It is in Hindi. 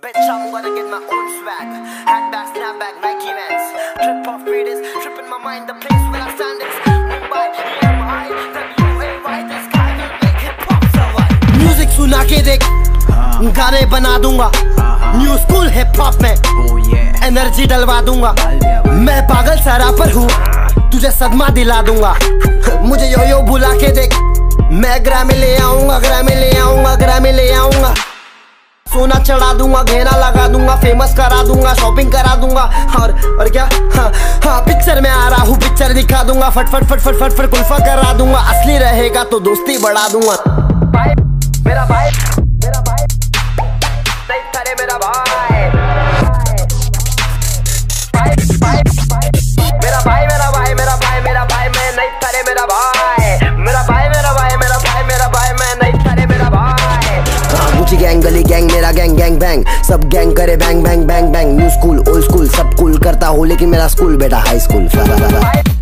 bitch, I'm gonna get my own swag. Handbag, snapback, Nike Vans. Trip off Fridays, trip in my mind. The place where I stand is Mumbai, EMI, WAY. This guy will make hip hop survive. Music सुना के देख, गाने बना दूंगा. न्यू स्कूल हिप हॉप में एनर्जी डलवा दूंगा. मैं पागल सा रैपर हूँ, तुझे सदमा दिला दूंगा. मुझे यो यो बुला के देख, मैं ग्रैमी ले आऊंगा, ग्रैमी ले आऊंगा, ग्रैमी ले आऊंगा. सोना चढ़ा दूंगा, घेरा लगा दूंगा, फेमस करा दूंगा, शॉपिंग करा दूंगा. और क्या, हाँ पिक्चर में आ रहा हूँ, पिक्चर दिखा दूंगा. फट फट फट फट फट फट कुल्फा करा दूंगा. असली रहेगा तो दोस्ती बढ़ा दूंगा. भाई मेरा भाई, मेरा भाई नहीं करे मेरा भाई. मेरा भाई, मेरा भाई, मेरा भाई, मेरा भाई मैं नहीं करे मेरा भाई. मेरा भाई, मेरा भाई, मेरा भाई, मेरा भाई मैं नहीं करे मेरा भाई. गुची गैंग, गली गैंग, मेरा गैंग गैंग बैंग. सब गैंग करे bang bang bang bang. New school old school सब कूल करता हूँ, लेकिन मेरा स्कूल बेटा हाई स्कूल.